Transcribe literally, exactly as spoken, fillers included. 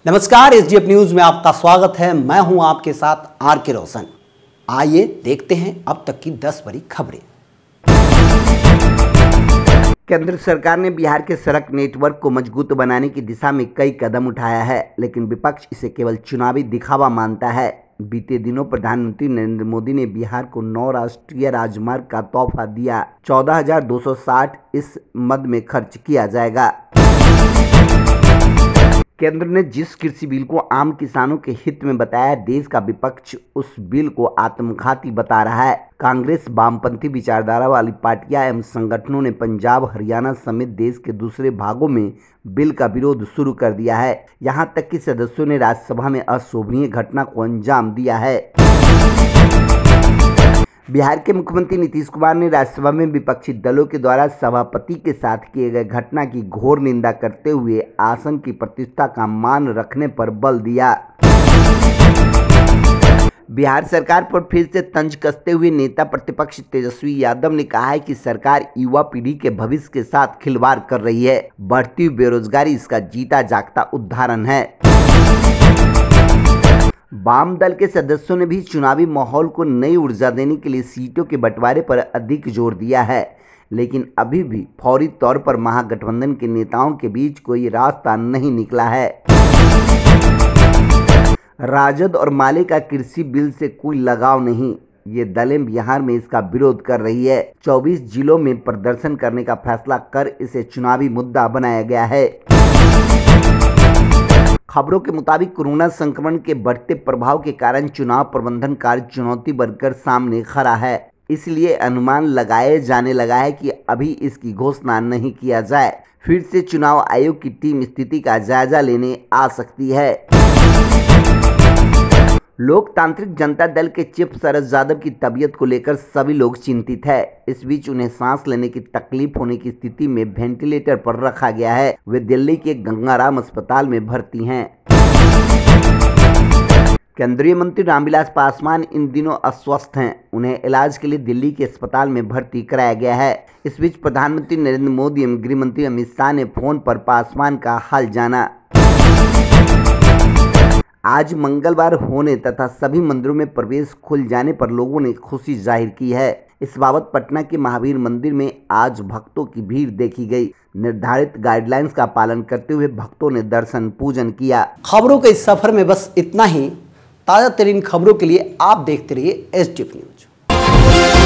नमस्कार, SDF news में आपका स्वागत है। मैं हूं आपके साथ आर के रोशन। आइए देखते हैं अब तक की दस बड़ी खबरें। केंद्र सरकार ने बिहार के सड़क नेटवर्क को मजबूत बनाने की दिशा में कई कदम उठाया है, लेकिन विपक्ष इसे केवल चुनावी दिखावा मानता है। बीते दिनों प्रधानमंत्री नरेंद्र मोदी ने बिहार को नौ राष्ट्रीय राजमार्ग का तोहफा दिया। चौदह हजार दो सौ साठ इस मद में खर्च किया जाएगा। केंद्र ने जिस कृषि बिल को आम किसानों के हित में बताया, देश का विपक्ष उस बिल को आत्मघाती बता रहा है। कांग्रेस, वामपंथी विचारधारा वाली पार्टियां एवं संगठनों ने पंजाब, हरियाणा समेत देश के दूसरे भागों में बिल का विरोध शुरू कर दिया है। यहां तक कि सदस्यों ने राज्यसभा में अशोभनीय घटना को अंजाम दिया है। बिहार के मुख्यमंत्री नीतीश कुमार ने राज्यसभा में विपक्षी दलों के द्वारा सभापति के साथ किए गए घटना की घोर निंदा करते हुए आसन की प्रतिष्ठा का मान रखने पर बल दिया। बिहार सरकार पर फिर से तंज कसते हुए नेता प्रतिपक्ष तेजस्वी यादव ने कहा है कि सरकार युवा पीढ़ी के भविष्य के साथ खिलवाड़ कर रही है। बढ़ती हुई बेरोजगारी इसका जीता जागता उदाहरण है। वाम दल के सदस्यों ने भी चुनावी माहौल को नई ऊर्जा देने के लिए सीटों के बंटवारे पर अधिक जोर दिया है, लेकिन अभी भी फौरी तौर पर महागठबंधन के नेताओं के बीच कोई रास्ता नहीं निकला है। राजद और माले का कृषि बिल से कोई लगाव नहीं, ये दलें बिहार में इसका विरोध कर रही है। चौबीस जिलों में प्रदर्शन करने का फैसला कर इसे चुनावी मुद्दा बनाया गया है। खबरों के मुताबिक कोरोना संक्रमण के बढ़ते प्रभाव के कारण चुनाव प्रबंधन कार्य चुनौती बनकर सामने खड़ा है। इसलिए अनुमान लगाए जाने लगा है कि अभी इसकी घोषणा नहीं किया जाए, फिर से चुनाव आयोग की टीम स्थिति का जायजा लेने आ सकती है। लोकतांत्रिक जनता दल के चीफ शरद यादव की तबीयत को लेकर सभी लोग चिंतित है। इस बीच उन्हें सांस लेने की तकलीफ होने की स्थिति में वेंटिलेटर पर रखा गया है। वे दिल्ली के गंगाराम अस्पताल में भर्ती हैं। केंद्रीय मंत्री रामविलास पासवान इन दिनों अस्वस्थ हैं। उन्हें इलाज के लिए दिल्ली के अस्पताल में भर्ती कराया गया है। इस बीच प्रधानमंत्री नरेंद्र मोदी एवं गृह मंत्री अमित शाह ने फोन पर पासवान का हाल जाना। आज मंगलवार होने तथा सभी मंदिरों में प्रवेश खुल जाने पर लोगों ने खुशी जाहिर की है। इस बाबत पटना के महावीर मंदिर में आज भक्तों की भीड़ देखी गई। निर्धारित गाइडलाइंस का पालन करते हुए भक्तों ने दर्शन पूजन किया। खबरों के इस सफर में बस इतना ही। ताज़ा तरीन खबरों के लिए आप देखते रहिए एसडीएफ न्यूज।